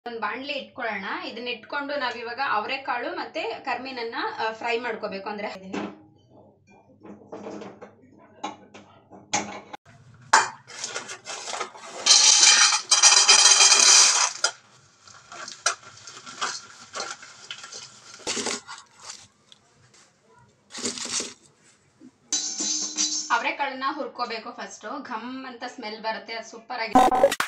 ಒಂದು ಬಾಣಲಿ ಇಟ್ಕೊಳ್ಳೋಣ. ಇದನ್ನ ಇಟ್ಕೊಂಡು ನಾವಿವಾಗ ಅವರೆಕಾಳು ಮತ್ತೆ ಕರ್ಮೀನನ್ನ ಫ್ರೈ ಮಾಡ್ಕೋಬೇಕು. ಅಂದ್ರೆ ಅವರೆಕಾಳನ್ನ ಹುರ್ಕೋಬೇಕು. ಫಸ್ಟ್ ಘಮ್ ಅಂತ ಸ್ಮೆಲ್ ಬರುತ್ತೆ, ಅದು ಸೂಪರ್ ಆಗಿ.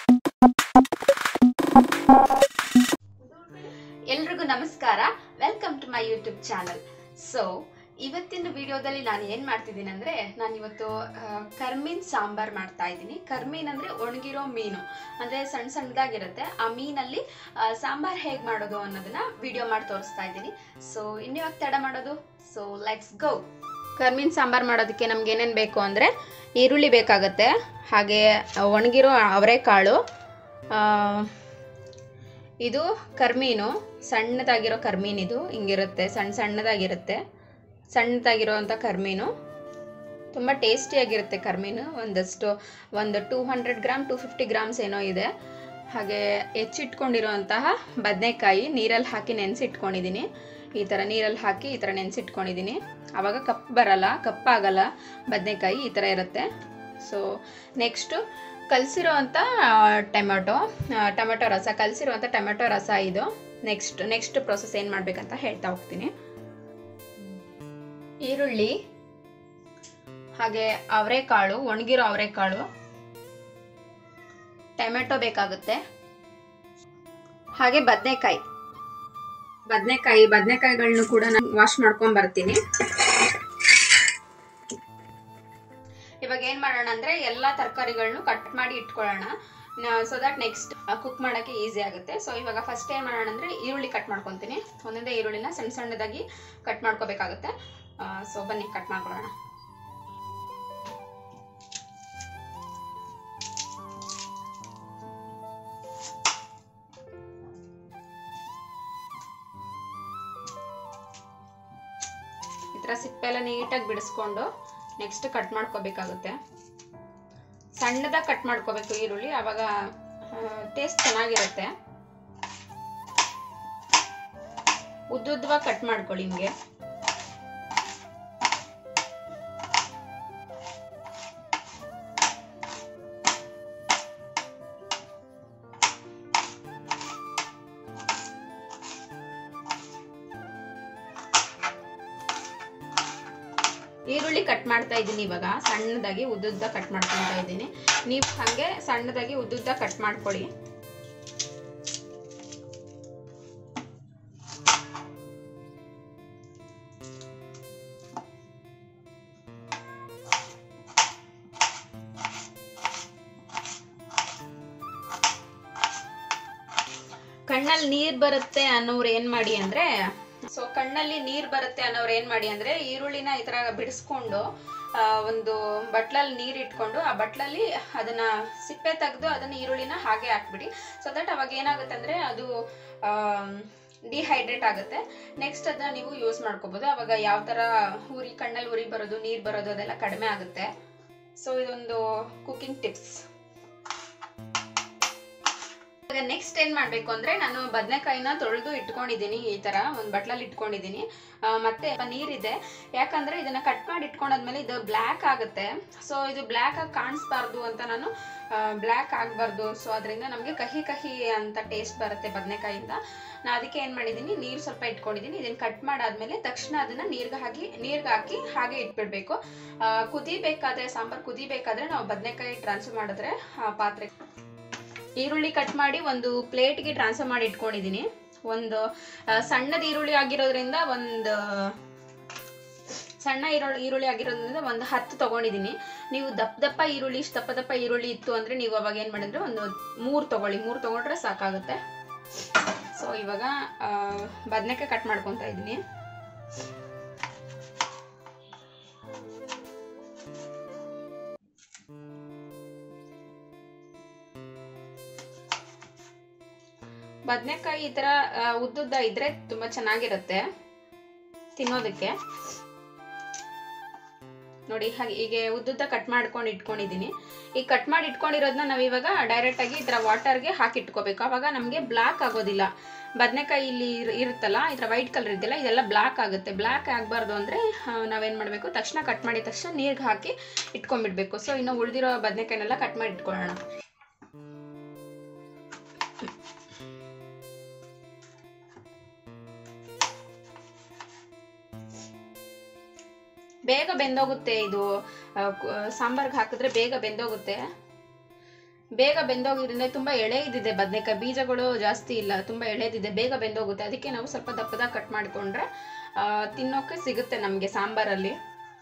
ಎಲ್ರಿಗೂ ನಮಸ್ಕಾರ, welcome to my YouTube channel. So ಇವತ್ತಿನ ವಿಡಿಯೋದಲ್ಲಿ ನಾನು ಏನು ಮಾಡ್ತಿದ್ದೀನಿ ಅಂದರೆ, ನಾನು ಇವತ್ತು ಕರ್ಮೀನ್ ಸಾಂಬಾರ್ ಮಾಡ್ತಾ ಇದ್ದೀನಿ. ಕರ್ಮೀನ್ ಅಂದರೆ ಒಣಗಿರೋ ಮೀನು, ಅಂದರೆ ಸಣ್ಣ ಸಣ್ಣದಾಗಿರುತ್ತೆ. ಆ ಮೀನಲ್ಲಿ ಸಾಂಬಾರ್ ಹೇಗೆ ಮಾಡೋದು ಅನ್ನೋದನ್ನ ವಿಡಿಯೋ ಮಾಡಿ ತೋರಿಸ್ತಾ ಇದ್ದೀನಿ. ಸೊ ಇನ್ಯಾವಾಗ ತಡ ಮಾಡೋದು, ಸೊ ಲೆಟ್ಸ್ ಗೋ. ಕರ್ಮೀನ್ ಸಾಂಬಾರ್ ಮಾಡೋದಕ್ಕೆ ನಮ್ಗೆ ಏನೇನು ಬೇಕು ಅಂದರೆ, ಈರುಳ್ಳಿ ಬೇಕಾಗುತ್ತೆ, ಹಾಗೆ ಒಣಗಿರೋ ಅವರೆಕಾಳು, ಇದು ಕರ್ಮೀನು, ಸಣ್ಣದಾಗಿರೋ ಕರ್ಮೀನ್, ಇದು ಹಿಂಗಿರುತ್ತೆ, ಸಣ್ಣದಾಗಿರುತ್ತೆ, ಸಣ್ಣದಾಗಿರೋವಂಥ ಕರ್ಮೀನು. ತುಂಬ ಟೇಸ್ಟಿಯಾಗಿರುತ್ತೆ ಕರ್ಮೀನು. ಒಂದು 200 ಗ್ರಾಮ್ 250 ಗ್ರಾಮ್ಸ್ ಏನೋ ಇದೆ. ಹಾಗೆ ಹೆಚ್ಚಿಟ್ಕೊಂಡಿರೋಂತಹ ಬದನೆಕಾಯಿ ನೀರಲ್ಲಿ ಹಾಕಿ ನೆನೆಸಿಟ್ಕೊಂಡಿದ್ದೀನಿ. ಈ ಥರ ನೀರಲ್ಲಿ ಹಾಕಿ ಈ ಥರ ನೆನೆಸಿಟ್ಕೊಂಡಿದ್ದೀನಿ. ಆವಾಗ ಕಪ್ಪಾಗಲ್ಲ ಬದನೆಕಾಯಿ, ಈ ಥರ ಇರುತ್ತೆ. ಸೊ ನೆಕ್ಸ್ಟು ಕಲಸಿರೋವಂಥ ಟೊಮೆಟೊ ರಸ, ಕಲಸಿರುವಂಥ ಟೊಮೆಟೊ ರಸ ಇದು. ನೆಕ್ಸ್ಟ್ ಪ್ರೊಸೆಸ್ ಏನು ಮಾಡಬೇಕಂತ ಹೇಳ್ತಾ ಹೋಗ್ತೀನಿ. ಈರುಳ್ಳಿ, ಹಾಗೆ ಅವರೆಕಾಳು, ಒಣಗಿರೋ ಅವರೆಕಾಳು, ಟೊಮೆಟೊ ಬೇಕಾಗುತ್ತೆ, ಹಾಗೆ ಬದನೆಕಾಯಿಗಳನ್ನೂ ಕೂಡ ನಾನು ವಾಶ್ ಮಾಡ್ಕೊಂಡು ಬರ್ತೀನಿ. ಇವಾಗ ಏನು ಮಾಡೋಣ ಅಂದರೆ, ಎಲ್ಲ ತರಕಾರಿಗಳನ್ನೂ ಕಟ್ ಮಾಡಿ ಇಟ್ಕೊಳ್ಳೋಣ, ಸೊ ದಟ್ ನೆಕ್ಸ್ಟ್ ಕುಕ್ ಮಾಡೋಕ್ಕೆ ಈಸಿ ಆಗುತ್ತೆ. ಸೊ ಇವಾಗ ಫಸ್ಟ್ ಏನು ಮಾಡೋಣ ಅಂದರೆ, ಈರುಳ್ಳಿ ಕಟ್ ಮಾಡ್ಕೊತೀನಿ. ಒಂದೊಂದೇ ಈರುಳ್ಳಿನ ಸಣ್ಣದಾಗಿ ಕಟ್ ಮಾಡ್ಕೋಬೇಕಾಗುತ್ತೆ. ಸೊ ಬನ್ನಿ ಕಟ್ ಮಾಡ್ಕೊಳ್ಳೋಣ. ಈ ಥರ ಸಿಪ್ಪೆಲ್ಲ ನೀಟಾಗಿ ಬಿಡಿಸ್ಕೊಂಡು ನೆಕ್ಸ್ಟ್ ಕಟ್ ಮಾಡ್ಕೋಬೇಕಾಗುತ್ತೆ. ಸಣ್ಣದಾಗಿ ಕಟ್ ಮಾಡ್ಕೋಬೇಕು ಈರುಳ್ಳಿ, ಆವಾಗ ಟೇಸ್ಟ್ ಚೆನ್ನಾಗಿರುತ್ತೆ. ಉದ್ದುದ್ದವಾಗಿ ಕಟ್ ಮಾಡ್ಕೊಳ್ಳಿ ಹಿಂಗೆ. ಈರುಳ್ಳಿ ಕಟ್ ಮಾಡ್ತಾ ಇದ್ದೀನಿ ಇವಾಗ, ಸಣ್ಣದಾಗಿ ಉದ್ದುದ್ದ ಕಟ್ ಮಾಡ್ಕೊತಾ ಇದ್ದೀನಿ. ನೀವು ಹಾಗೆ ಸಣ್ಣದಾಗಿ ಉದ್ದುದ್ದ ಕಟ್ ಮಾಡ್ಕೊಳ್ಳಿ. ಕಣ್ಣಲ್ಲಿ ನೀರು ಬರುತ್ತೆ ಅನ್ನೋರು ಏನು ಮಾಡಿ ಅಂದರೆ, ಕಣ್ಣಲ್ಲಿ ನೀರು ಬರುತ್ತೆ ಅನ್ನೋರು ಏನು ಮಾಡಿ ಅಂದರೆ, ಈರುಳ್ಳಿನ ಈ ಥರ ಬಿಡಿಸ್ಕೊಂಡು ಒಂದು ಬಟ್ಲಲ್ಲಿ ನೀರು ಇಟ್ಕೊಂಡು, ಆ ಬಟ್ಲಲ್ಲಿ ಅದನ್ನು ಸಿಪ್ಪೆ ತೆಗೆದು ಅದನ್ನು ಈರುಳ್ಳಿನ ಹಾಗೆ ಹಾಕ್ಬಿಡಿ. ಸೊ ದಟ್ ಅವಾಗ ಏನಾಗುತ್ತೆ ಅಂದರೆ, ಅದು ಡಿಹೈಡ್ರೇಟ್ ಆಗುತ್ತೆ. ನೆಕ್ಸ್ಟ್ ಅದನ್ನ ನೀವು ಯೂಸ್ ಮಾಡ್ಕೋಬೋದು. ಅವಾಗ ಯಾವ ಥರ ಕಣ್ಣಲ್ಲಿ ಉರಿ ಬರೋದು, ನೀರು ಬರೋದು ಅದೆಲ್ಲ ಕಡಿಮೆ ಆಗುತ್ತೆ. ಸೊ ಇದೊಂದು ಕುಕಿಂಗ್ ಟಿಪ್ಸ್. ನೆಕ್ಸ್ಟ್ ಏನ್ ಮಾಡ್ಬೇಕು ಅಂದ್ರೆ, ನಾನು ಬದನೆಕಾಯಿನ ತೊಳೆದು ಇಟ್ಕೊಂಡಿದ್ದೀನಿ, ಈ ತರ ಒಂದು ಬಟ್ಲಲ್ಲಿ ಇಟ್ಕೊಂಡಿದ್ದೀನಿ. ಮತ್ತೆ ನೀರಿದೆ, ಯಾಕಂದ್ರೆ ಇದನ್ನ ಕಟ್ ಮಾಡಿ ಇಟ್ಕೊಂಡಾದ್ಮೇಲೆ ಇದು ಬ್ಲ್ಯಾಕ್ ಆಗುತ್ತೆ. ಸೊ ಇದು ಬ್ಲ್ಯಾಕ್ ಆಗಿ ಕಾಣಿಸ್ಬಾರ್ದು ಅಂತ ನಾನು ಬ್ಲ್ಯಾಕ್ ಆಗಬಾರ್ದು. ಸೊ ಅದರಿಂದ ನಮಗೆ ಕಹಿ ಅಂತ ಟೇಸ್ಟ್ ಬರುತ್ತೆ ಬದನೆಕಾಯಿಂದ. ನಾನು ಅದಕ್ಕೆ ಏನು ಮಾಡಿದ್ದೀನಿ, ನೀರು ಸ್ವಲ್ಪ ಇಟ್ಕೊಂಡಿದ್ದೀನಿ. ಇದನ್ನು ಕಟ್ ಮಾಡಾದ್ಮೇಲೆ ತಕ್ಷಣ ಅದನ್ನು ನೀರಿಗೆ ಹಾಕಿ ಹಾಗೆ ಇಟ್ಬಿಡ್ಬೇಕು. ಸಾಂಬಾರು ಕುದಿಬೇಕಾದ್ರೆ ನಾವು ಬದನೆಕಾಯಿ ಟ್ರಾನ್ಸ್ಫರ್ ಮಾಡಿದ್ರೆ ಪಾತ್ರೆ. ಈರುಳ್ಳಿ ಕಟ್ ಮಾಡಿ ಒಂದು ಪ್ಲೇಟ್ಗೆ ಟ್ರಾನ್ಸ್ಫರ್ ಮಾಡಿ ಇಟ್ಕೊಂಡಿದ್ದೀನಿ. ಒಂದು ಸಣ್ಣದ ಈರುಳ್ಳಿ ಆಗಿರೋದ್ರಿಂದ ಒಂದು 10 ತಗೊಂಡಿದ್ದೀನಿ. ನೀವು ದಪ್ಪ ಈರುಳ್ಳಿ, ದಪ್ಪ ಈರುಳ್ಳಿ ಇತ್ತು ಅಂದರೆ ನೀವು ಅವಾಗ ಏನು ಮಾಡಿದ್ರೆ ಒಂದು 3 ತಗೊಂಡ್ರೆ ಸಾಕಾಗುತ್ತೆ. ಸೊ ಇವಾಗ ಬದನೆಕಾಯಿ ಕಟ್ ಮಾಡ್ಕೊತಾ ಇದ್ದೀನಿ. ಬದನೆಕಾಯಿ ಈ ಥರ ಉದ್ದುದ್ದ ಇದ್ರೆ ತುಂಬ ಚೆನ್ನಾಗಿರುತ್ತೆ ತಿನ್ನೋದಕ್ಕೆ. ನೋಡಿ ಹಾಗೆ ಹೀಗೆ ಉದ್ದುದ್ದ ಕಟ್ ಮಾಡ್ಕೊಂಡು ಇಟ್ಕೊಂಡಿದ್ದೀನಿ. ಈ ಕಟ್ ಮಾಡಿ ಇಟ್ಕೊಂಡಿರೋದನ್ನ ನಾವು ಇವಾಗ ಡೈರೆಕ್ಟಾಗಿ ಈ ಥರ ವಾಟರ್ಗೆ ಹಾಕಿ ಇಟ್ಕೋಬೇಕು. ಆವಾಗ ನಮಗೆ ಬ್ಲ್ಯಾಕ್ ಆಗೋದಿಲ್ಲ. ಬದನೆಕಾಯಿ ಇಲ್ಲಿ ಇರುತ್ತಲ್ಲ, ಈ ಥರ ವೈಟ್ ಕಲರ್ ಇದೆಯಲ್ಲ, ಇದೆಲ್ಲ ಬ್ಲ್ಯಾಕ್ ಆಗುತ್ತೆ. ಬ್ಲ್ಯಾಕ್ ಆಗಬಾರ್ದು ಅಂದರೆ ನಾವೇನು ಮಾಡಬೇಕು, ತಕ್ಷಣ ಕಟ್ ಮಾಡಿದ ತಕ್ಷಣ ನೀರಿಗೆ ಹಾಕಿ ಇಟ್ಕೊಂಡ್ಬಿಡ್ಬೇಕು. ಸೊ ಇನ್ನು ಉಳಿದಿರೋ ಬದನೆಕಾಯಿನೆಲ್ಲ ಕಟ್ ಮಾಡಿ ಇಟ್ಕೊಳ್ಳೋಣ. ಬೇಗ ಬೆಂದೋಗುತ್ತೆ. ಇದು ಸಾಂಬಾರ್ಗೆ ಹಾಕಿದ್ರೆ ಬೇಗ ಬೆಂದೋಗುತ್ತೆ. ಬೇಗ ಬೆಂದೋಗಿದ್ರಿಂದ ತುಂಬ ಎಳೆ ಇದಿದೆ ಬದನೆಕಾಯಿ, ಬೀಜಗಳು ಜಾಸ್ತಿ ಇಲ್ಲ, ತುಂಬ ಎಳೆದಿದೆ, ಬೇಗ ಬೆಂದೋಗುತ್ತೆ. ಅದಕ್ಕೆ ನಾವು ಸ್ವಲ್ಪ ದಪ್ಪದಾಗ ಕಟ್ ಮಾಡಿಕೊಂಡ್ರೆ ತಿನ್ನೋಕೆ ಸಿಗುತ್ತೆ ನಮಗೆ ಸಾಂಬಾರಲ್ಲಿ.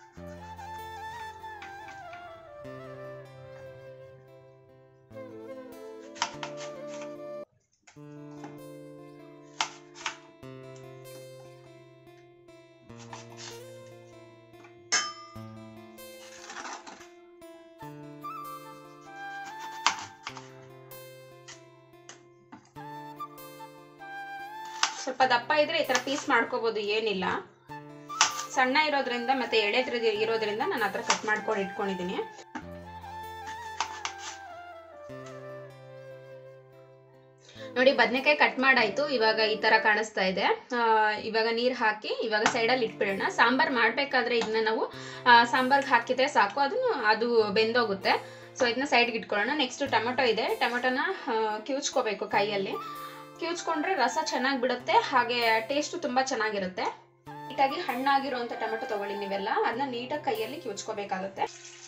ಸ್ವಲ್ಪ ದಪ್ಪ ಇದ್ರೆ ಈ ತರ ಪೀಸ್ ಮಾಡ್ಕೋಬಹುದು, ಏನಿಲ್ಲ. ಸಣ್ಣ ಇರೋದ್ರಿಂದ ಮತ್ತೆ ಇರೋದ್ರಿಂದ ನಾನು ಆ ಥರ ಕಟ್ ಮಾಡ್ಕೊಂಡು ಇಟ್ಕೊಂಡಿದ್ದೀನಿ. ನೋಡಿ ಬದನೆಕಾಯಿ ಕಟ್ ಮಾಡಾಯ್ತು. ಇವಾಗ ಈ ತರ ಕಾಣಿಸ್ತಾ ಇದೆ. ಇವಾಗ ನೀರು ಹಾಕಿ ಇವಾಗ ಸೈಡಲ್ಲಿ ಇಟ್ಬಿಡೋಣ. ಸಾಂಬಾರ್ ಮಾಡಬೇಕಾದ್ರೆ ಇದನ್ನ ನಾವು ಸಾಂಬಾರ್ಗೆ ಹಾಕಿದ್ರೆ ಸಾಕು, ಅದು ಬೆಂದೋಗುತ್ತೆ. ಸೊ ಇದನ್ನ ಸೈಡ್ಗೆ ಇಟ್ಕೊಳ್ಳೋಣ. ನೆಕ್ಸ್ಟ್ ಟೊಮೆಟೊ ಇದೆ. ಟೊಮೆಟೊನ ಕಿವುಚ್ಕೋಬೇಕು ಕೈಯಲ್ಲಿ. ಕಿವುಚ್ಕೊಂಡ್ರೆ ರಸ ಚೆನ್ನಾಗಿ ಬಿಡುತ್ತೆ, ಹಾಗೆ ಟೇಸ್ಟು ತುಂಬ ಚೆನ್ನಾಗಿರುತ್ತೆ. ನೀಟಾಗಿ ಹಣ್ಣಾಗಿರುವಂಥ ಟೊಮೆಟೊ ತಗೊಳ್ಳಿ ನೀವೆಲ್ಲ. ಅದನ್ನ ನೀಟಾಗಿ ಕೈಯಲ್ಲಿ ಕಿವುಚ್ಕೋಬೇಕಾಗುತ್ತೆ.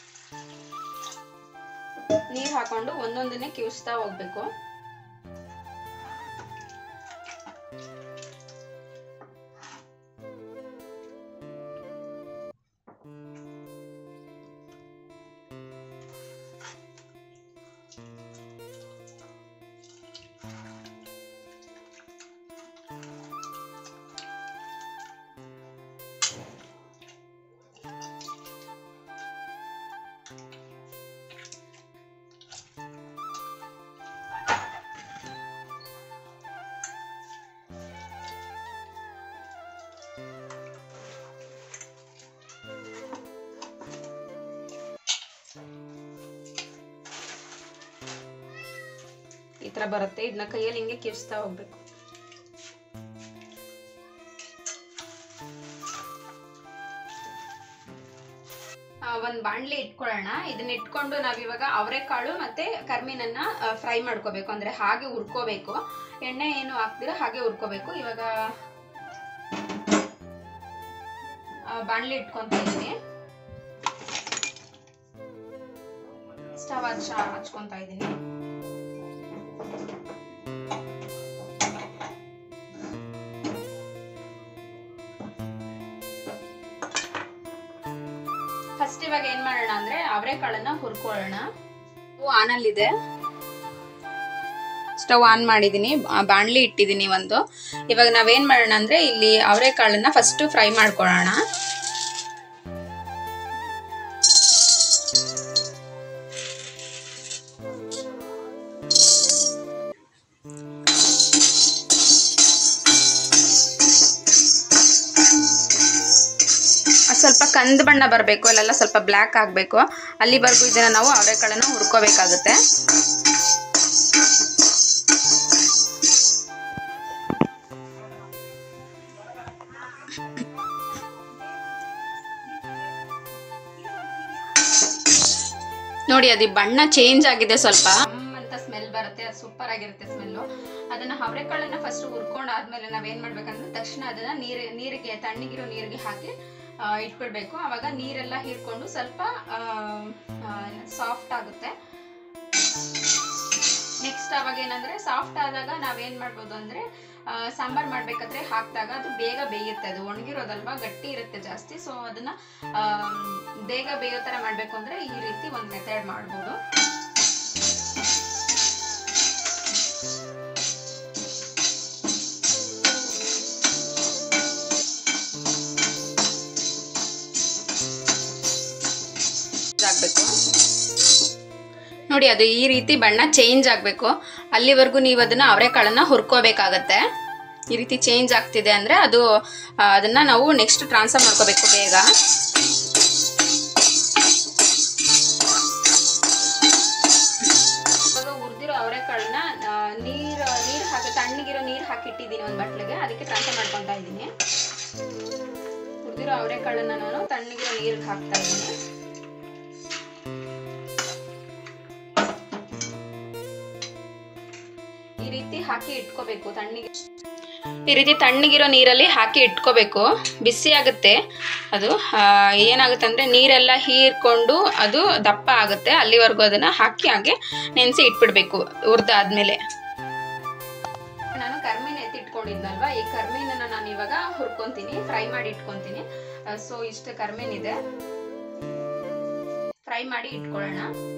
ನೀರು ಹಾಕೊಂಡು ಒಂದೊಂದನ್ನೇ ಕಿವುಚ್ತಾ ಹೋಗ್ಬೇಕು. ಈ ತರ ಬರುತ್ತೆ. ಇದನ್ನ ಕೈಯಲ್ಲಿ ಹಿಂಗೆ ಕಿವುಚ್ತಾ ಹೋಗ್ಬೇಕು. ಒಂದ್ ಬಾಣ್ಲಿ ಇಟ್ಕೊಳ್ಳೋಣ. ಇದನ್ನ ಇಟ್ಕೊಂಡು ನಾವಿವಾಗ ಅವರೆಕಾಳು ಮತ್ತೆ ಕರ್ಮೀನನ್ನ ಫ್ರೈ ಮಾಡ್ಕೋಬೇಕು, ಅಂದ್ರೆ ಹಾಗೆ ಹುರ್ಕೋಬೇಕು. ಎಣ್ಣೆ ಏನು ಹಾಕ್ದಿರ ಹಾಗೆ ಹುರ್ಕೋಬೇಕು. ಇವಾಗ ಬಾಣ್ಲಿ ಇಟ್ಕೊಂತ ಇದೀನಿ. ಸ್ಟವ್ ಹಚ್ಕೊಂತ ಇದೀನಿ. ಫಸ್ಟ್ ಇವಾಗ ಏನ್ ಮಾಡೋಣ ಅಂದ್ರೆ ಅವರೆಕಾಳನ್ನ ಹುರ್ಕೊಳ್ಳೋಣ. ಆನಲ್ಲಿದೆ, ಸ್ಟವ್ ಆನ್ ಮಾಡಿದೀನಿ, ಬಾಣ್ಲಿ ಇಟ್ಟಿದ್ದೀನಿ ಒಂದು. ಇವಾಗ ನಾವೇನ್ ಮಾಡೋಣ ಅಂದ್ರೆ ಇಲ್ಲಿ ಅವರೆಕಾಳನ್ನ ಫಸ್ಟ್ ಫ್ರೈ ಮಾಡ್ಕೊಳ್ಳೋಣ. ಸ್ವಲ್ಪ ಕಂದು ಬಣ್ಣ ಬರಬೇಕು, ಅಲ್ಲೆಲ್ಲ ಸ್ವಲ್ಪ ಬ್ಲ್ಯಾಕ್ ಆಗಬೇಕು. ಅಲ್ಲಿವರೆಗೂ ಇದನ್ನ ನಾವು ಅವರೆಕಾಳನ್ನು ಹುರ್ಕೋಬೇಕಾಗುತ್ತೆ. ನೋಡಿ ಅದು ಬಣ್ಣ ಚೇಂಜ್ ಆಗಿದೆ, ಸ್ವಲ್ಪ ಅಂತ ಸ್ಮೆಲ್ ಬರುತ್ತೆ, ಅದು ಸೂಪರ್ ಆಗಿರುತ್ತೆ ಸ್ಮೆಲ್ಲು. ಅದನ್ನ ಅವರೆಕಾಳನ್ನ ಫಸ್ಟ್ ಹುರ್ಕೊಂಡಾದ್ಮೇಲೆ ನಾವೇನ್ ಮಾಡ್ಬೇಕಂದ್ರೆ ತಕ್ಷಣ ಅದನ್ನ ನೀರಿಗೆ ತಣ್ಣಗಿರೋ ನೀರಿಗೆ ಹಾಕಿ ಇಟ್ಬಿಡ್ಬೇಕು. ಅವಾಗ ನೀರೆಲ್ಲ ಹೀರ್ಕೊಂಡು ಸ್ವಲ್ಪ ಸಾಫ್ಟ್ ಆಗುತ್ತೆ. ನೆಕ್ಸ್ಟ್ ಅವಾಗ ಏನಂದ್ರೆ ಸಾಫ್ಟ್ ಆದಾಗ ನಾವೇನ್ ಮಾಡ್ಬೋದು ಅಂದ್ರೆ ಸಾಂಬಾರ್ ಮಾಡ್ಬೇಕಾದ್ರೆ ಹಾಕಿದಾಗ ಅದು ಬೇಗ ಬೇಯುತ್ತೆ. ಅದು ಒಣಗಿರೋದಲ್ವಾ, ಗಟ್ಟಿ ಇರುತ್ತೆ ಜಾಸ್ತಿ. ಸೊ ಅದನ್ನ ಬೇಗ ಬೇಯೋ ತರ ಮಾಡ್ಬೇಕು ಅಂದ್ರೆ ಈ ರೀತಿ ಒಂದು ಮೆಥಡ್ ಮಾಡ್ಬೋದು. ನೋಡಿ ಅದು ಈ ರೀತಿ ಬಣ್ಣ ಚೇಂಜ್ ಆಗಬೇಕು. ಅಲ್ಲಿವರೆಗೂ ನೀವು ಅದನ್ನ ಅವರೆಕಾಳನ್ನ ಹುರ್ಕೋಬೇಕಾಗತ್ತೆ. ಈ ರೀತಿ ಚೇಂಜ್ ಆಗ್ತಿದೆ ಅಂದ್ರೆ ಅದನ್ನ ನಾವು ನೆಕ್ಸ್ಟ್ ಟ್ರಾನ್ಸ್ಫರ್ ಮಾಡ್ಕೋಬೇಕು ಬೇಗ. ನೀರು ಹಾಕಿಟ್ಟಿದ್ದೀನಿ ಒಂದು ಬಟ್ಲಿಗೆ, ಅದಕ್ಕೆ ಟ್ರಾನ್ಸ್ಫರ್ ಮಾಡ್ಕೊತಾ ಇದ್ದೀನಿ. ಹುರಿದಿರೋ ಅವರೆಕಾಳನ್ನ ನಾನು ತಣ್ಣಗಿರೋ ನೀರಿಗೆ ಹಾಕ್ತಾ ಇದ್ದೀನಿ. ಈ ರೀತಿ ಹಾಕಿ ಇಟ್ಕೋಬೇಕು ತಣ್ಣಗೆ. ಈ ರೀತಿ ತಣ್ಣಗಿರೋ ನೀರಲ್ಲಿ ಹಾಕಿ ಇಟ್ಕೋಬೇಕು. ಬಿಸಿ ಆಗುತ್ತೆ ಅದು. ಏನಾಗುತ್ತೆ ಅಂದರೆ ನೀರೆಲ್ಲ ಹೀರ್ಕೊಂಡು ಅದು ದಪ್ಪ ಆಗುತ್ತೆ. ಅಲ್ಲಿವರೆಗೂ ಅದನ್ನು ಹಾಕಿ ಹಾಗೆ ನೆನೆಸಿ ಇಟ್ಬಿಡ್ಬೇಕು. ಹುರಿದಾದ್ಮೇಲೆ ನಾನು ಕರ್ಮೀನ ಎತ್ತಿಟ್ಕೊಂಡಿದ್ನಲ್ವ, ಈ ಕರ್ಮೀನನ್ನು ನಾನು ಇವಾಗ ಹುರ್ಕೊಂತೀನಿ, ಫ್ರೈ ಮಾಡಿ ಇಟ್ಕೊತೀನಿ. ಸೊ ಇಷ್ಟು ಕರ್ಮೀನಿದೆ, ಫ್ರೈ ಮಾಡಿ ಇಟ್ಕೊಳ್ಳೋಣ.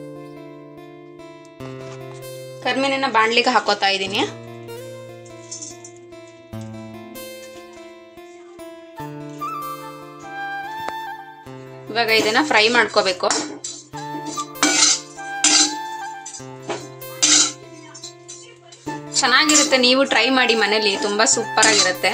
ಕರ್ಮೀನನ್ನ ಬಾಣಲಿಗೆ ಹಾಕೋತಾ ಇದ್ದೀನಿ. ಇವಾಗ ಇದನ್ನ ಫ್ರೈ ಮಾಡ್ಕೋಬೇಕು. ಚೆನ್ನಾಗಿರುತ್ತೆ, ನೀವು ಟ್ರೈ ಮಾಡಿ ಮನೇಲಿ, ತುಂಬಾ ಸೂಪರ್ ಆಗಿರುತ್ತೆ.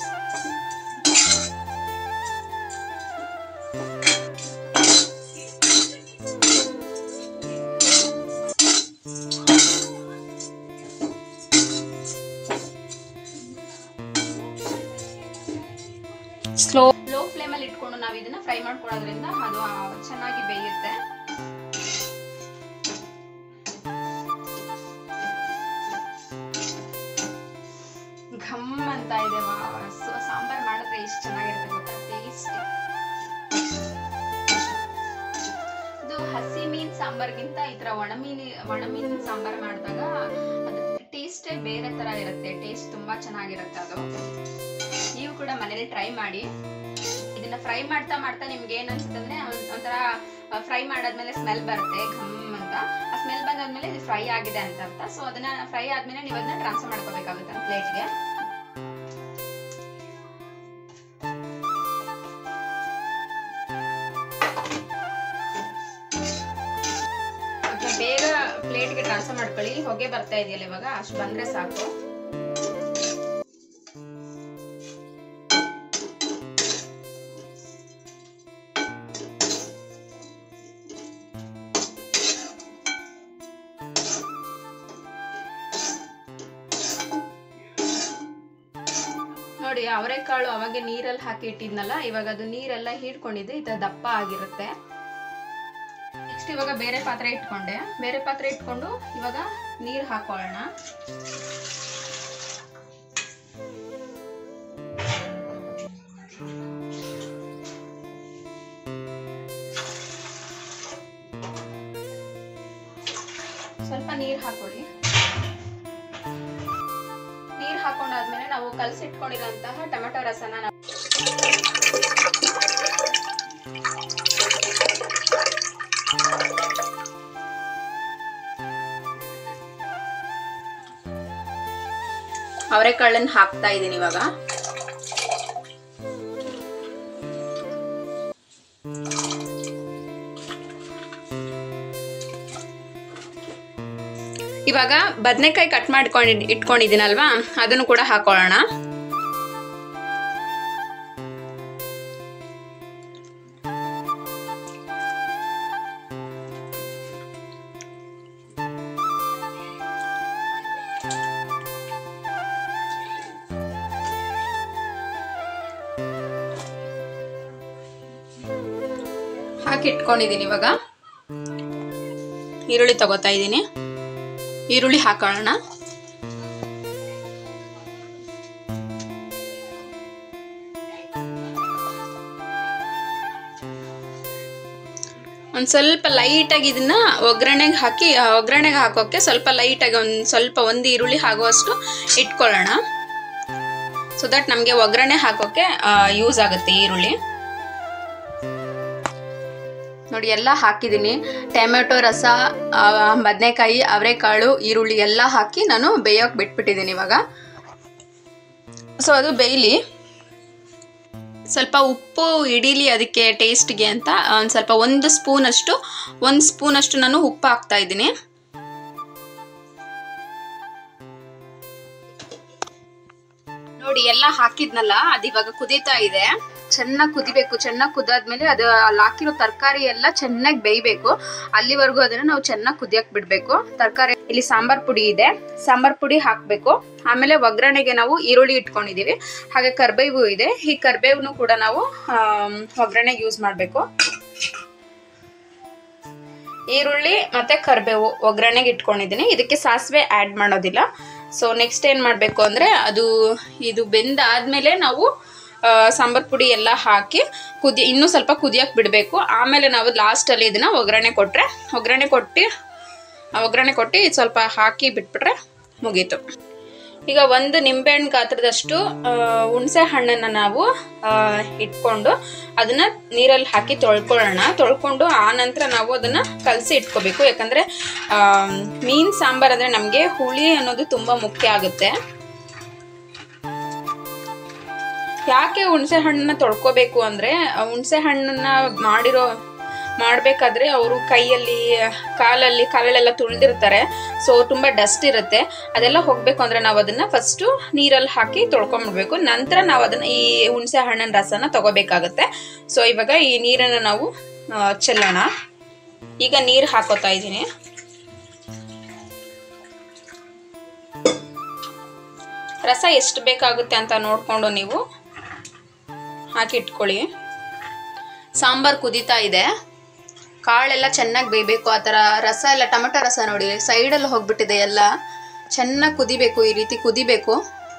ಲೋ ಫ್ಲೇಮ್ ಅಲ್ಲಿ ಇಟ್ಕೊಂಡು ನಾವು ಇದನ್ನ ಫ್ರೈ ಮಾಡ್ಕೊಳ್ಳೋದ್ರಿಂದ ಅದು ಚೆನ್ನಾಗಿ ಬೇಯುತ್ತೆ. ಘಮ್ ಅಂತ ಇದೆ. ಸಾಂಬಾರ್ ಮಾಡಿದ್ರೆ ಎಷ್ಟು ಚೆನ್ನಾಗಿರುತ್ತೆ ಗೊತ್ತಾ, ಟೇಸ್ಟ್. ಇದು ಹಸಿ ಮೀನ್ ಸಾಂಬಾರ್ಗಿಂತ ಈ ತರ ಒಣಮೀನ್ ಸಾಂಬಾರ್ ಮಾಡಿದಾಗ ಅದು ಟೇಸ್ಟೇ ಬೇರೆ ತರ ಇರುತ್ತೆ. ಟೇಸ್ಟ್ ತುಂಬಾ ಚೆನ್ನಾಗಿರುತ್ತೆ ಅದು. ನೀವು ಕೂಡ ಮನೇಲಿ ಟ್ರೈ ಮಾಡಿ. ಇದನ್ನ ಫ್ರೈ ಮಾಡ್ತಾ ಮಾಡ್ತಾ ನಿಮ್ಗೆ ಏನ್ ಅನ್ಸುತ್ತಂದ್ರೆ ಒಂಥರ ಫ್ರೈ ಮಾಡಾದ್ಮೇಲೆ ಸ್ಮೆಲ್ ಬರುತ್ತೆ, ಘಮ್ ಅಂತ. ಆ ಸ್ಮೆಲ್ ಬಂದಾದ್ಮೇಲೆ ಇದು ಫ್ರೈ ಆಗಿದೆ ಅಂತ ಅರ್ಥ. ಸೊ ಅದನ್ನ ಫ್ರೈ ಆದ್ಮೇಲೆ ನೀವು ಅದನ್ನ ಟ್ರಾನ್ಸ್ಫರ್ ಮಾಡ್ಕೋಬೇಕಾಗುತ್ತೆ ಪ್ಲೇಟ್ಗೆ. ಬೇಗ ಪ್ಲೇಟ್ಗೆ ಟ್ರಾನ್ಸ್ಫರ್ ಮಾಡ್ಕೊಳ್ಳಿ. ಹೊಗೆ ಬರ್ತಾ ಇದೆಯಲ್ಲ ಇವಾಗ, ಅಷ್ಟು ಬಂದ್ರೆ ಸಾಕು. ನೋಡಿ, ಅವರೆಕಾಳು ಅವಾಗ ನೀರಲ್ಲಿ ಹಾಕಿ ಇಟ್ಟಿದ್ನಲ್ಲ, ಇವಾಗ ಅದು ನೀರೆಲ್ಲ ಹೀರ್ಕೊಂಡಿದೆ, ಈ ತರ ದಪ್ಪ ಆಗಿರುತ್ತೆ. ನೆಕ್ಸ್ಟ್ ಇವಾಗ ಬೇರೆ ಪಾತ್ರೆ ಇಟ್ಕೊಂಡೆ. ಬೇರೆ ಪಾತ್ರೆ ಇಟ್ಕೊಂಡು ಇವಾಗ ನೀರು ಹಾಕೊಳ್ಳೋಣ. ಸ್ವಲ್ಪ ನೀರು ಹಾಕೊಳ್ಳಿ. ನೀರು ಹಾಕೊಂಡಾದ್ಮೇಲೆ ನಾವು ಕಲಸಿಟ್ಕೊಂಡಿರೋಂತಹ ಟೊಮೆಟೊ ರಸನ ಅವರೆಕಾಳನ್ನ ಹಾಕ್ತಾ ಇದ್ದೀನಿ ಇವಾಗ. ಇವಾಗ ಬದನೆಕಾಯಿ ಕಟ್ ಮಾಡ್ಕೊಂಡು ಇಟ್ಕೊಂಡಿದ್ದೀನಲ್ವಾ, ಅದನ್ನು ಕೂಡ ಹಾಕೊಳ್ಳೋಣ. ಹಾಕಿ ಇಟ್ಕೊಂಡಿದ್ದೀನಿ. ಇವಾಗ ಈರುಳ್ಳಿ ತಗೋತಾ ಇದ್ದೀನಿ. ಈರುಳ್ಳಿ ಹಾಕೊಳ್ಳೋಣ. ಒಂದು ಸ್ವಲ್ಪ ಲೈಟಾಗಿ ಇದನ್ನ ಒಗ್ಗರಣೆಗೆ ಹಾಕೋಕ್ಕೆ ಸ್ವಲ್ಪ ಲೈಟಾಗಿ ಒಂದು ಈರುಳ್ಳಿ ಆಗುವಷ್ಟು ಇಟ್ಕೊಳ್ಳೋಣ. ಸೊ ದಟ್ ನಮಗೆ ಒಗ್ಗರಣೆ ಹಾಕೋಕ್ಕೆ ಯೂಸ್ ಆಗುತ್ತೆ ಈರುಳ್ಳಿ. ನೋಡಿ, ಎಲ್ಲ ಹಾಕಿದ್ದೀನಿ. ಟೊಮೆಟೊ ರಸ, ಬದನೆಕಾಯಿ, ಅವರೆಕಾಳು, ಈರುಳ್ಳಿ ಎಲ್ಲ ಹಾಕಿ ನಾನು ಬೇಯೋಕೆ ಬಿಟ್ಬಿಟ್ಟಿದ್ದೀನಿ ಇವಾಗ. ಸೊ ಅದು ಬೇಯಲಿ. ಸ್ವಲ್ಪ ಉಪ್ಪು ಹಿಡೀಲಿ ಅದಕ್ಕೆ ಟೇಸ್ಟ್ಗೆ ಅಂತ ಒಂದು ಸ್ಪೂನಷ್ಟು ನಾನು ಉಪ್ಪು ಹಾಕ್ತಾ ಇದ್ದೀನಿ. ನೋಡಿ, ಎಲ್ಲ ಹಾಕಿದ್ನಲ್ಲ, ಅದು ಇವಾಗ ಕುದೀತಾ ಇದೆ. ಚೆನ್ನಾಗಿ ಕುದಿಬೇಕು. ಚೆನ್ನಾಗಿ ಕುದಾದ್ಮೇಲೆ ಅದು ಅಲ್ಲಿ ಹಾಕಿರೋ ತರಕಾರಿ ಎಲ್ಲ ಚೆನ್ನಾಗಿ ಬೇಯಬೇಕು. ಅಲ್ಲಿವರೆಗೂ ಅದನ್ನ ನಾವು ಚೆನ್ನಾಗಿ ಕುದಿಯಕ್ಕೆ ಬಿಡಬೇಕು. ತರಕಾರಿ ಇಲ್ಲಿ ಸಾಂಬಾರ್ ಪುಡಿ ಇದೆ, ಸಾಂಬಾರ್ ಪುಡಿ ಹಾಕಬೇಕು. ಆಮೇಲೆ ಒಗ್ಗರಣೆಗೆ ನಾವು ಈರುಳ್ಳಿ ಇಟ್ಕೊಂಡಿದೀವಿ, ಹಾಗೆ ಕರ್ಬೇವು ಇದೆ. ಈ ಕರ್ಬೇವನ್ನು ಕೂಡ ನಾವು ಒಗ್ಗರಣೆಗೆ ಯೂಸ್ ಮಾಡಬೇಕು. ಈರುಳ್ಳಿ ಮತ್ತೆ ಕರ್ಬೇವು ಒಗ್ಗರಣೆಗೆ ಇಟ್ಕೊಂಡಿದ್ದೀನಿ. ಇದಕ್ಕೆ ಸಾಸಿವೆ ಆ್ಯಡ್ ಮಾಡೋದಿಲ್ಲ. ಸೊ ನೆಕ್ಸ್ಟ್ ಏನು ಮಾಡಬೇಕು ಅಂದರೆ ಇದು ಬೆಂದಾದ್ಮೇಲೆ ನಾವು ಸಾಂಬಾರ್ ಪುಡಿ ಎಲ್ಲ ಹಾಕಿ ಇನ್ನೂ ಸ್ವಲ್ಪ ಕುದಿಯೋಕೆ ಬಿಡಬೇಕು. ಆಮೇಲೆ ನಾವು ಲಾಸ್ಟಲ್ಲಿ ಇದನ್ನು ಒಗ್ಗರಣೆ ಕೊಟ್ಟು ಇದು ಸ್ವಲ್ಪ ಹಾಕಿ ಬಿಟ್ಬಿಟ್ರೆ ಮುಗೀತು. ಈಗ ಒಂದು ನಿಂಬೆಹಣ್ಣು ಗಾತ್ರದಷ್ಟು ಹುಣಸೆ ಹಣ್ಣನ್ನು ನಾವು ಇಟ್ಕೊಂಡು ಅದನ್ನು ನೀರಲ್ಲಿ ಹಾಕಿ ತೊಳ್ಕೊಂಡು ಆ ನಂತರ ನಾವು ಅದನ್ನು ಕಲಸಿ ಇಟ್ಕೋಬೇಕು. ಯಾಕಂದರೆ ಮೀನು ಸಾಂಬಾರು ಅಂದರೆ ನಮಗೆ ಹುಳಿ ಅನ್ನೋದು ತುಂಬ ಮುಖ್ಯ ಆಗುತ್ತೆ. ಯಾಕೆ ಹುಣಸೆ ಹಣ್ಣನ್ನ ತೊಳ್ಕೊಬೇಕು ಅಂದರೆ ಹುಣಸೆ ಹಣ್ಣನ್ನ ಮಾಡಬೇಕಾದ್ರೆ ಅವರು ಕೈಯಲ್ಲಿ ಕಾಲಲ್ಲೆಲ್ಲ ತುಳಿದಿರ್ತಾರೆ. ಸೊ ತುಂಬ ಡಸ್ಟ್ ಇರುತ್ತೆ, ಅದೆಲ್ಲ ಹೋಗಬೇಕು ಅಂದರೆ ನಾವು ಅದನ್ನು ಫಸ್ಟು ನೀರಲ್ಲಿ ಹಾಕಿ ತೊಳ್ಕೊಂಬಿಡ್ಬೇಕು. ನಂತರ ನಾವು ಅದನ್ನು ಈ ಹುಣಸೆ ಹಣ್ಣಿನ ರಸನ ತಗೋಬೇಕಾಗತ್ತೆ. ಸೊ ಇವಾಗ ಈ ನೀರನ್ನು ನಾವು ಚೆಲ್ಲೋಣ. ಈಗ ನೀರು ಹಾಕೋತಾ ಇದ್ದೀನಿ. ರಸ ಎಷ್ಟು ಬೇಕಾಗುತ್ತೆ ಅಂತ ನೋಡಿಕೊಂಡು ನೀವು ಹಾಕಿ ಇಟ್ಕೊಳ್ಳಿ. ಸಾಂಬಾರು ಕುದೀತಾ ಇದೆ, ಕಾಳೆಲ್ಲ ಚೆನ್ನಾಗಿ ಬೇಯಬೇಕು. ಆ ಥರ ರಸ ಎಲ್ಲ ಟೊಮೆಟೊ ರಸ ನೋಡಿ ಸೈಡಲ್ಲಿ ಹೋಗ್ಬಿಟ್ಟಿದೆ, ಎಲ್ಲ ಚೆನ್ನಾಗಿ ಕುದಿಬೇಕು. ಈ ರೀತಿ ಕುದಿಬೇಕು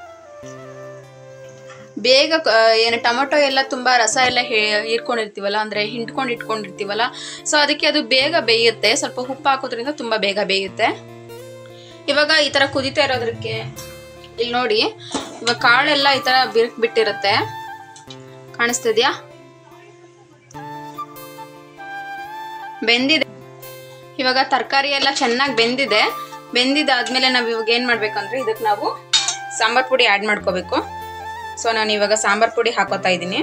ಬೇಗ. ಏನು ಟೊಮೆಟೊ ಎಲ್ಲ ತುಂಬ ರಸ ಎಲ್ಲ ಹೀರ್ಕೊಂಡಿರ್ತೀವಲ್ಲ, ಅಂದರೆ ಹಿಂಡ್ಕೊಂಡು ಇಟ್ಕೊಂಡಿರ್ತೀವಲ್ಲ, ಸೊ ಅದಕ್ಕೆ ಅದು ಬೇಗ ಬೇಯುತ್ತೆ. ಸ್ವಲ್ಪ ಉಪ್ಪು ಹಾಕೋದ್ರಿಂದ ತುಂಬ ಬೇಗ ಬೇಯುತ್ತೆ. ಇವಾಗ ಈ ಥರ ಕುದಿತಾ ಇರೋದಕ್ಕೆ ಇಲ್ಲಿ ನೋಡಿ, ಇವಾಗ ಕಾಳೆಲ್ಲ ಈ ಥರ ಬಿಟ್ಟಿರುತ್ತೆ, ಕಾಣಿಸ್ತಿದ್ಯಾ? ಬೆಂದಿದೆ. ಇವಾಗ ತರಕಾರಿ ಎಲ್ಲ ಚೆನ್ನಾಗಿ ಬೆಂದಿದ್ದಾದ್ಮೇಲೆ ನಾವು ಇವಾಗ ಏನು ಮಾಡ್ಬೇಕಂದ್ರೆ ಇದಕ್ಕೆ ನಾವು ಸಾಂಬಾರ್ ಪುಡಿ ಆ್ಯಡ್ ಮಾಡ್ಕೋಬೇಕು. ಸೊ ನಾನು ಇವಾಗ ಸಾಂಬಾರ್ ಪುಡಿ ಹಾಕೋತಾ ಇದ್ದೀನಿ.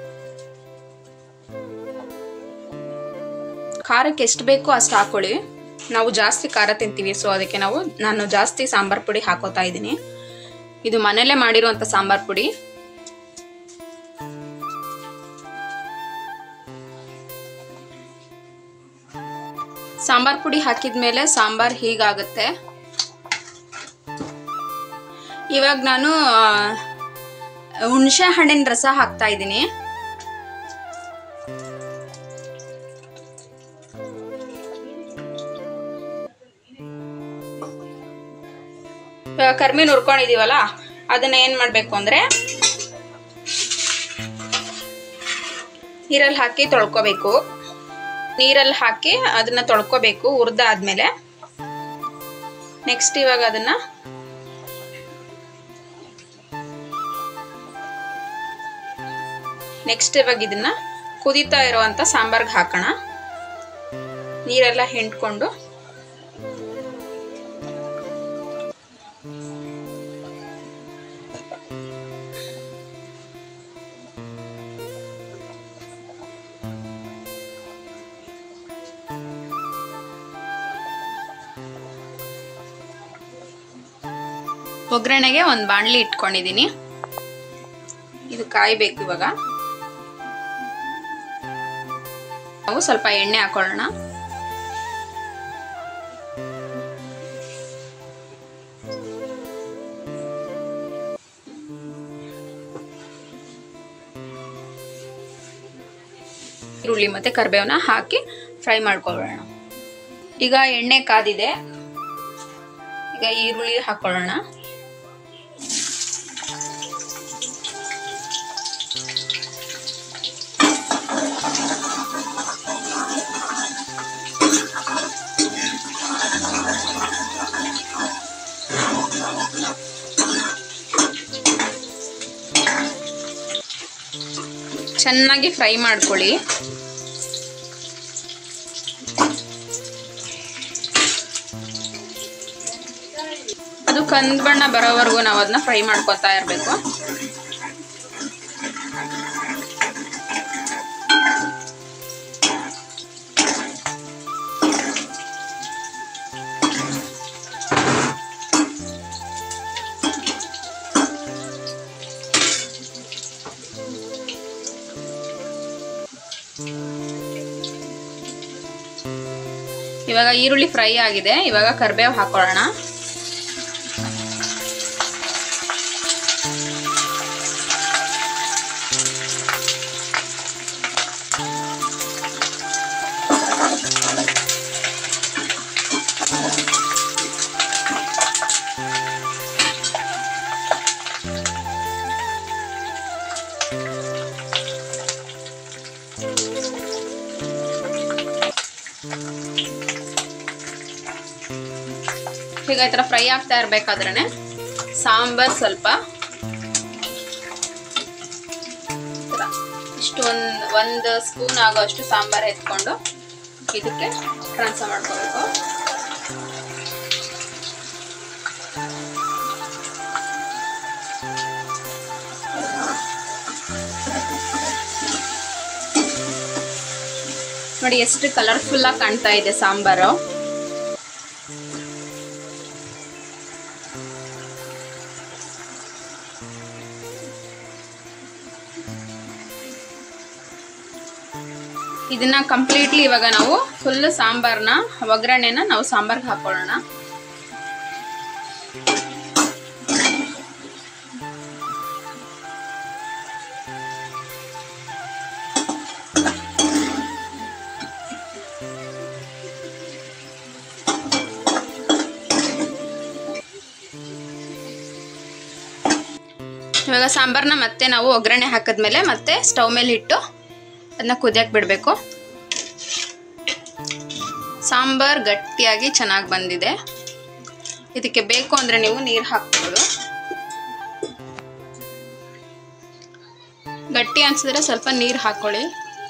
ಖಾರಕ್ಕೆ ಎಷ್ಟು ಬೇಕೋ ಅಷ್ಟು ಹಾಕೊಳ್ಳಿ. ನಾವು ಜಾಸ್ತಿ ಖಾರ ತಿಂತೀವಿ, ಸೊ ಅದಕ್ಕೆ ನಾನು ಜಾಸ್ತಿ ಸಾಂಬಾರ್ ಪುಡಿ ಹಾಕೋತಾ ಇದ್ದೀನಿ. ಇದು ಮನೇಲೆ ಮಾಡಿರುವಂಥ ಸಾಂಬಾರ್ ಪುಡಿ. ಸಾಂಬಾರ್ ಪುಡಿ ಹಾಕಿದ್ಮೇಲೆ ಸಾಂಬಾರ್ ಹೀಗಾಗುತ್ತೆ. ಇವಾಗ ನಾನು ಹುಣಸೆ ಹಣ್ಣಿನ ರಸ ಹಾಕ್ತಾ ಇದ್ದೀನಿ. ಕರ್ಮೀನ್ ಹುರ್ಕೊಂಡಿದೀವಲ್ಲ, ಅದನ್ನ ಏನ್ ಮಾಡ್ಬೇಕು ಅಂದ್ರೆ ನೀರಲ್ಲಿ ಹಾಕಿ ತೊಳ್ಕೊಬೇಕು. ನೀರಲ್ಲಿ ಹಾಕಿ ಅದನ್ನ ತೊಳ್ಕೊಬೇಕು ಹುರಿದಾದ್ಮೇಲೆ. ನೆಕ್ಸ್ಟ್ ಇವಾಗ ಅದನ್ನ ಇದನ್ನ ಕುದೀತಾ ಇರುವಂತ ಸಾಂಬಾರ್ಗೆ ಹಾಕೋಣ. ನೀರೆಲ್ಲ ಹಿಂಡ್ಕೊಂಡು ಒಗ್ಗರಣೆಗೆ ಒಂದು ಬಾಣಲಿ ಇಟ್ಕೊಂಡಿದ್ದೀನಿ. ಇದು ಕಾಯಬೇಕು. ಇವಾಗ ನಾವು ಸ್ವಲ್ಪ ಎಣ್ಣೆ ಹಾಕೊಳ್ಳೋಣ. ಈರುಳ್ಳಿ ಮತ್ತೆ ಕರಿಬೇವನ್ನ ಹಾಕಿ ಫ್ರೈ ಮಾಡ್ಕೊಳ್ಳೋಣ. ಈಗ ಎಣ್ಣೆ ಕಾದಿದೆ, ಈಗ ಈರುಳ್ಳಿ ಹಾಕೊಳ್ಳೋಣ. ಚೆನ್ನಾಗಿ ಫ್ರೈ ಮಾಡ್ಕೊಳ್ಳಿ. ಅದು ಕಂದು ಬಣ್ಣ ಬರೋವರೆಗೂ ನಾವು ಅದನ್ನ ಫ್ರೈ ಮಾಡ್ಕೊತಾ ಇರಬೇಕು. ಇವಾಗ ಈರುಳ್ಳಿ ಫ್ರೈ ಆಗಿದೆ, ಇವಾಗ ಕರಿಬೇವು ಹಾಕೊಳ್ಳೋಣ. ಈಗ ಈ ಥರ ಫ್ರೈ ಆಗ್ತಾ ಇರಬೇಕಾದ್ರೆ ಸಾಂಬಾರ್ ಸ್ವಲ್ಪ ಇಷ್ಟು ಒಂದು ಸ್ಪೂನ್ ಆಗೋ ಅಷ್ಟು ಸಾಂಬಾರ್ ಎತ್ಕೊಂಡು ಇದಕ್ಕೆ ಟ್ರಾನ್ಸ್ಫರ್ ಮಾಡ್ಕೋಬೇಕು. ನೋಡಿ ಎಷ್ಟು ಕಲರ್ಫುಲ್ ಆಗಿ ಕಾಣ್ತಾ ಇದೆ ಸಾಂಬಾರು. ಇದನ್ನ ಕಂಪ್ಲೀಟ್ಲಿ ಇವಾಗ ನಾವು ಫುಲ್ ಸಾಂಬಾರ್ನ ಒಗ್ಗರಣೆನ ನಾವು ಸಾಂಬಾರ್ಗೆ ಹಾಕೊಳ್ಳೋಣ. ಇವಾಗ ಸಾಂಬಾರ್ನ ಮತ್ತೆ ನಾವು ಒಗ್ಗರಣೆ ಹಾಕಿದ್ಮೇಲೆ ಮತ್ತೆ ಸ್ಟವ್ ಮೇಲೆ ಇಟ್ಟು ಅದನ್ನ ಕುದಿಯಕ್ಕೆ ಬಿಡಬೇಕು. ಸಾಂಬಾರ್ ಗಟ್ಟಿಯಾಗಿ ಚೆನ್ನಾಗಿ ಬಂದಿದೆ. ಇದಕ್ಕೆ ಬೇಕು ಅಂದರೆ ನೀವು ನೀರು ಹಾಕ್ಬೋದು. ಗಟ್ಟಿ ಅನ್ಸಿದ್ರೆ ಸ್ವಲ್ಪ ನೀರು ಹಾಕ್ಕೊಳ್ಳಿ.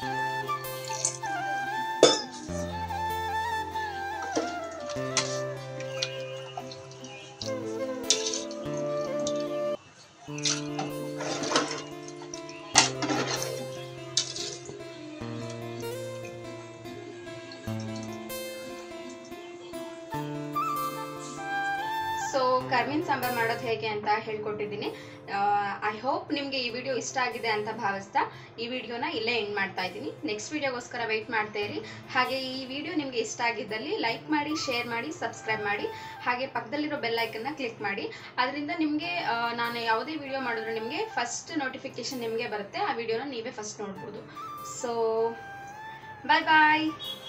ಸೊ ಕರ್ಮೀನ್ ಸಾಂಬಾರ್ ಮಾಡೋದು ಹೇಗೆ ಅಂತ ಹೇಳ್ಕೊಟ್ಟಿದ್ದೀನಿ. ಐ ಹೋಪ್ ನಿಮಗೆ ಈ ವಿಡಿಯೋ ಇಷ್ಟ ಆಗಿದೆ ಅಂತ ಭಾವಿಸ್ತಾ ಈ ವಿಡಿಯೋನ ಇಲ್ಲೇ ಎಂಡ್ ಮಾಡ್ತಾ ಇದ್ದೀನಿ. ನೆಕ್ಸ್ಟ್ ವಿಡಿಯೋಗೋಸ್ಕರ ವೆಯ್ಟ್ ಮಾಡ್ತಾ ಇರಿ. ಹಾಗೆ ಈ ವಿಡಿಯೋ ನಿಮಗೆ ಇಷ್ಟ ಆಗಿದ್ದಲ್ಲಿ ಲೈಕ್ ಮಾಡಿ, ಶೇರ್ ಮಾಡಿ, ಸಬ್ಸ್ಕ್ರೈಬ್ ಮಾಡಿ. ಹಾಗೆ ಪಕ್ಕದಲ್ಲಿರೋ ಬೆಲ್ ಐಕನ್ನ ಕ್ಲಿಕ್ ಮಾಡಿ. ಅದರಿಂದ ನಿಮಗೆ ನಾನು ಯಾವುದೇ ವಿಡಿಯೋ ಮಾಡಿದ್ರು ನಿಮಗೆ ಫಸ್ಟ್ ನೋಟಿಫಿಕೇಶನ್ ನಿಮಗೆ ಬರುತ್ತೆ. ಆ ವಿಡಿಯೋನ ನೀವೇ ಫಸ್ಟ್ ನೋಡ್ಬೋದು. ಸೊ ಬಾಯ್ ಬಾಯ್.